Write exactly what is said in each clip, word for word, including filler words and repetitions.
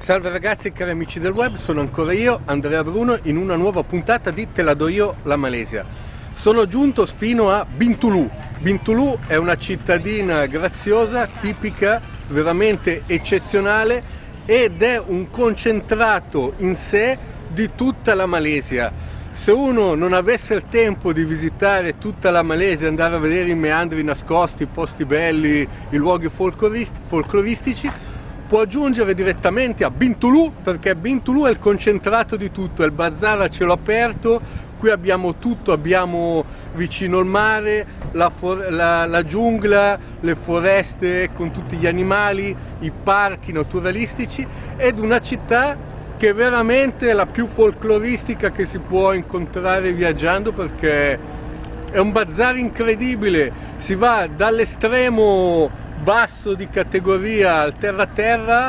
Salve ragazzi e cari amici del web, sono ancora io, Andrea Bruno, in una nuova puntata di Te la do io la Malesia. Sono giunto fino a Bintulu. Bintulu è una cittadina graziosa, tipica, veramente eccezionale ed è un concentrato in sé di tutta la Malesia. Se uno non avesse il tempo di visitare tutta la Malesia, andare a vedere i meandri nascosti, i posti belli, i luoghi folcloristici, può giungere direttamente a Bintulu, perché Bintulu è il concentrato di tutto, è il bazar a cielo aperto. Qui abbiamo tutto, abbiamo vicino il mare, la, la, la giungla, le foreste con tutti gli animali, i parchi naturalistici, ed una città che è veramente la più folcloristica che si può incontrare viaggiando, perché è un bazar incredibile. Si va dall'estremo basso di categoria al terra terra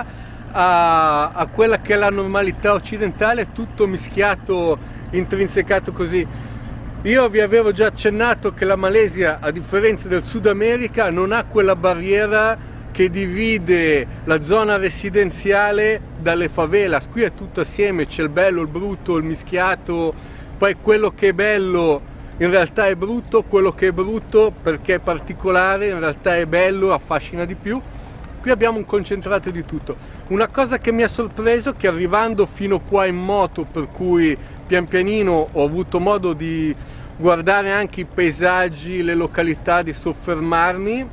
a, a quella che è la normalità occidentale, tutto mischiato, intrinsecato così. Io vi avevo già accennato che la Malesia, a differenza del Sud America, non ha quella barriera che divide la zona residenziale dalle favelas. Qui è tutto assieme, c'è il bello, il brutto, il mischiato, poi quello che è bello in realtà è brutto, quello che è brutto perché è particolare in realtà è bello, affascina di più. Qui abbiamo un concentrato di tutto. Una cosa che mi ha sorpreso è che arrivando fino qua in moto, per cui pian pianino ho avuto modo di guardare anche i paesaggi, le località, di soffermarmi,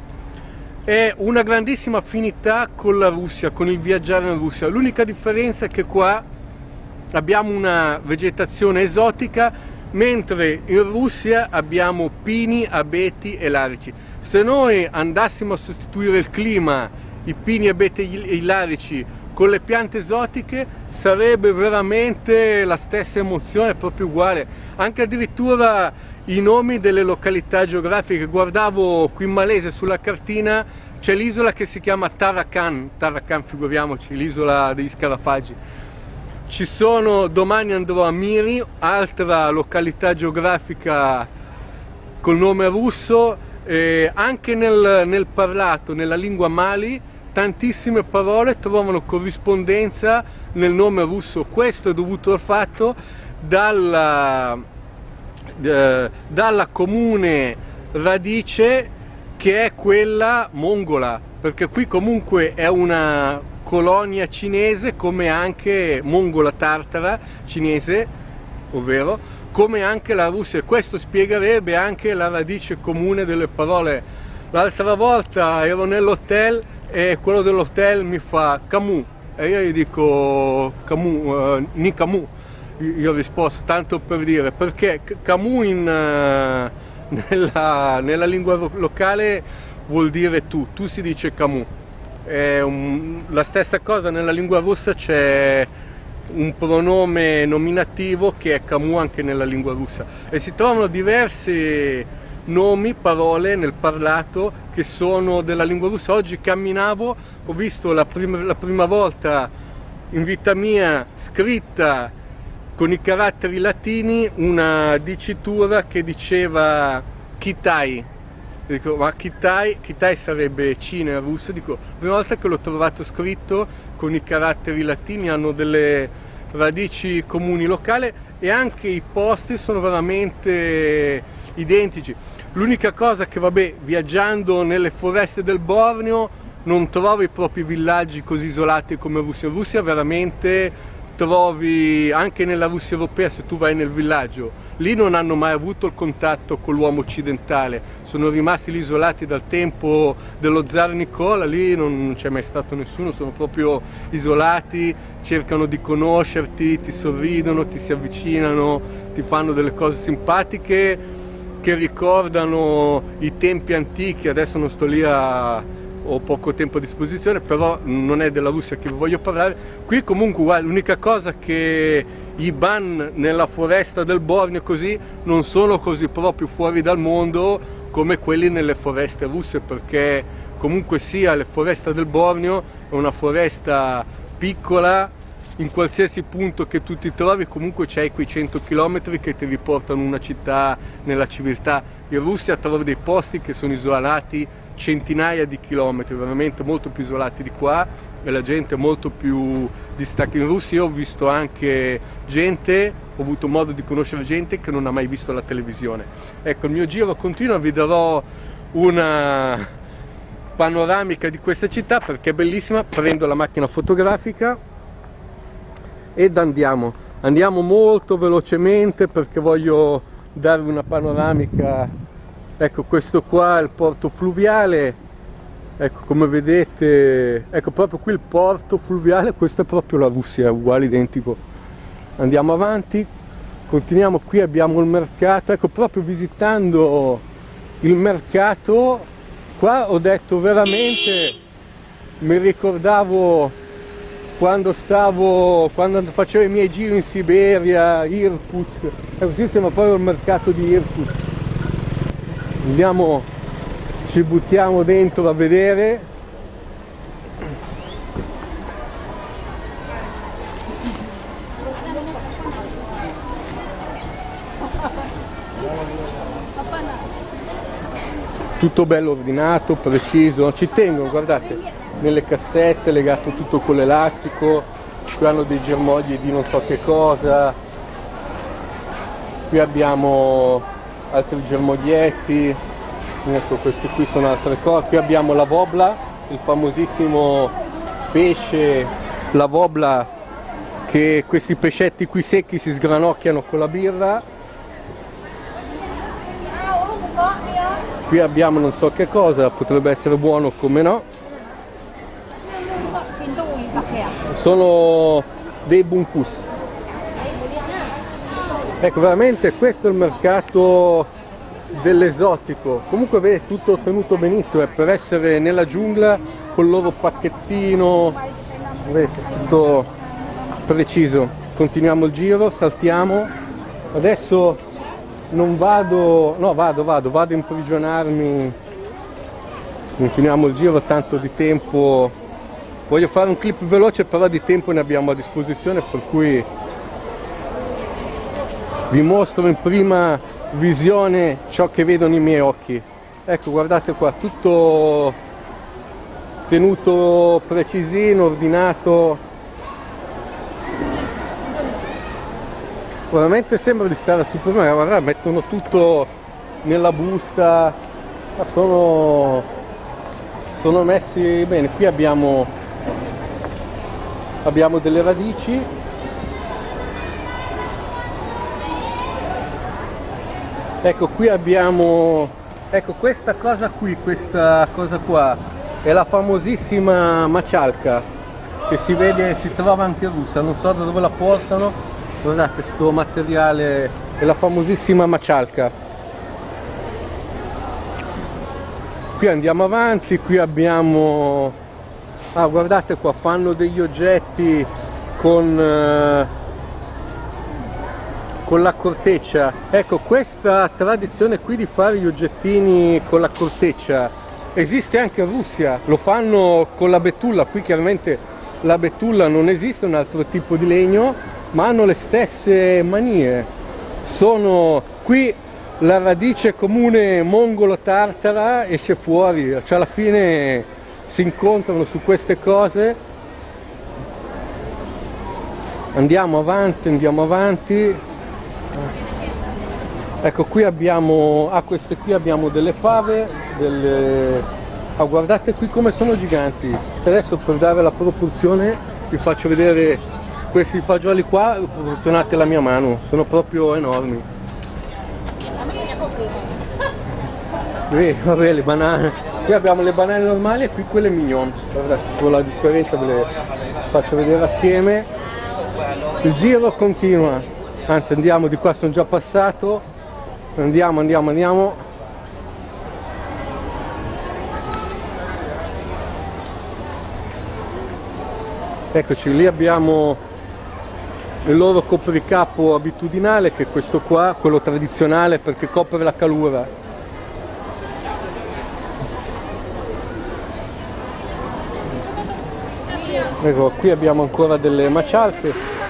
è una grandissima affinità con la Russia, con il viaggiare in Russia. L'unica differenza è che qua abbiamo una vegetazione esotica, mentre in Russia abbiamo pini, abeti e larici. Se noi andassimo a sostituire il clima, i pini, abeti e i larici, con le piante esotiche, sarebbe veramente la stessa emozione, proprio uguale. Anche addirittura i nomi delle località geografiche. Guardavo qui in Malesia sulla cartina, c'è l'isola che si chiama Tarakan, Tarakan, figuriamoci, l'isola degli scarafaggi. Ci sono, domani andrò a Miri, altra località geografica col nome russo, e anche nel, nel parlato, nella lingua Mali, tantissime parole trovano corrispondenza nel nome russo. Questo è dovuto al fatto dalla, eh, dalla comune radice che è quella mongola, perché qui comunque è una colonia cinese, come anche mongola tartara cinese, ovvero come anche la Russia. Questo spiegherebbe anche la radice comune delle parole. L'altra volta ero nell'hotel e quello dell'hotel mi fa Camus e io gli dico Camus, uh, ni Camus, io ho risposto tanto per dire, perché Camus in, uh, nella, nella lingua locale vuol dire tu, tu si dice Camus. È un, la stessa cosa nella lingua russa, c'è un pronome nominativo che è Camus anche nella lingua russa, e si trovano diversi nomi, parole nel parlato che sono della lingua russa. Oggi camminavo, ho visto la prima, la prima volta in vita mia scritta con i caratteri latini una dicitura che diceva Kitai. Dico, ma Kitai, Kitai sarebbe Cina in russo. Dico, la prima volta che l'ho trovato scritto con i caratteri latini, hanno delle radici comuni locali e anche i posti sono veramente identici. L'unica cosa che, vabbè, viaggiando nelle foreste del Borneo non trovi i propri villaggi così isolati come in Russia. In Russia veramente trovi, anche nella Russia europea, se tu vai nel villaggio, lì non hanno mai avuto il contatto con l'uomo occidentale, sono rimasti lì isolati dal tempo dello zar Nicola, lì non c'è mai stato nessuno, sono proprio isolati, cercano di conoscerti, ti sorridono, ti si avvicinano, ti fanno delle cose simpatiche che ricordano i tempi antichi. Adesso non sto lì a... ho poco tempo a disposizione, però non è della Russia che vi voglio parlare. Qui comunque l'unica cosa che i ban nella foresta del Borneo così non sono così proprio fuori dal mondo come quelli nelle foreste russe, perché comunque sia le foreste del Borneo è una foresta piccola, in qualsiasi punto che tu ti trovi comunque c'hai quei cento chilometri che ti riportano una città nella civiltà. In Russia trovi dei posti che sono isolati centinaia di chilometri, veramente molto più isolati di qua, e la gente è molto più distaccata. In Russia io ho visto anche gente, ho avuto modo di conoscere gente che non ha mai visto la televisione. Ecco, il mio giro continua, vi darò una panoramica di questa città perché è bellissima. Prendo la macchina fotografica ed andiamo andiamo molto velocemente perché voglio darvi una panoramica. Ecco, questo qua è il porto fluviale, ecco, come vedete, ecco proprio qui il porto fluviale. Questa è proprio la Russia, è uguale, identico. Andiamo avanti, continuiamo. Qui abbiamo il mercato, ecco, proprio visitando il mercato qua ho detto veramente, mi ricordavo quando stavo, quando facevo i miei giri in Siberia, Irkutsk. Ecco, qui siamo proprio al mercato di Irkutsk. Andiamo, ci buttiamo dentro a vedere. Tutto bello ordinato, preciso, ci tengono, guardate, nelle cassette legato tutto con l'elastico. Qui hanno dei germogli di non so che cosa, qui abbiamo altri germoglietti, ecco, questi qui sono altre cose. Qui abbiamo la wobla, il famosissimo pesce, la wobla, che questi pescetti qui secchi si sgranocchiano con la birra. Qui abbiamo non so che cosa, potrebbe essere buono come no. Sono dei bunkus. Ecco, veramente questo è il mercato dell'esotico. Comunque vedete, tutto tenuto benissimo, è per essere nella giungla col loro pacchettino, vedete, tutto preciso. Continuiamo il giro, saltiamo. Adesso non vado, no vado, vado, vado a imprigionarmi. Continuiamo il giro, tanto di tempo. Voglio fare un clip veloce, però di tempo ne abbiamo a disposizione, per cui vi mostro in prima visione ciò che vedono i miei occhi. Ecco, guardate qua, tutto tenuto precisino, ordinato. Veramente sembra di stare al supermercato, guarda, mettono tutto nella busta, sono, sono messi bene. Qui abbiamo, abbiamo delle radici, ecco qui abbiamo, ecco questa cosa qui, questa cosa qua è la famosissima macialca che si vede, si trova anche in Russia, non so da dove la portano. Guardate, sto materiale è la famosissima macialca. Qui andiamo avanti, qui abbiamo, ah guardate qua, fanno degli oggetti con, eh, con la corteccia. Ecco, questa tradizione qui di fare gli oggettini con la corteccia esiste anche in Russia, lo fanno con la betulla. Qui chiaramente la betulla non esiste, è un altro tipo di legno, ma hanno le stesse manie. Sono qui la radice comune mongolo-tartara esce fuori, cioè alla fine si incontrano su queste cose. Andiamo avanti, andiamo avanti. Ecco, qui abbiamo, ah, queste qui abbiamo delle fave, delle, ah, guardate qui come sono giganti. Adesso, per dare la proporzione, vi faccio vedere questi fagioli qua proporzionati alla mia mano, sono proprio enormi. Qui, vabbè, le banane, qui abbiamo le banane normali e qui quelle mignon. Guardate, con la differenza ve le faccio vedere assieme. Il giro continua, anzi andiamo di qua, sono già passato, andiamo, andiamo, andiamo. Eccoci, lì abbiamo il loro copricapo abitudinale, che è questo qua, quello tradizionale perché copre la calura. Ecco, qui abbiamo ancora delle macialche.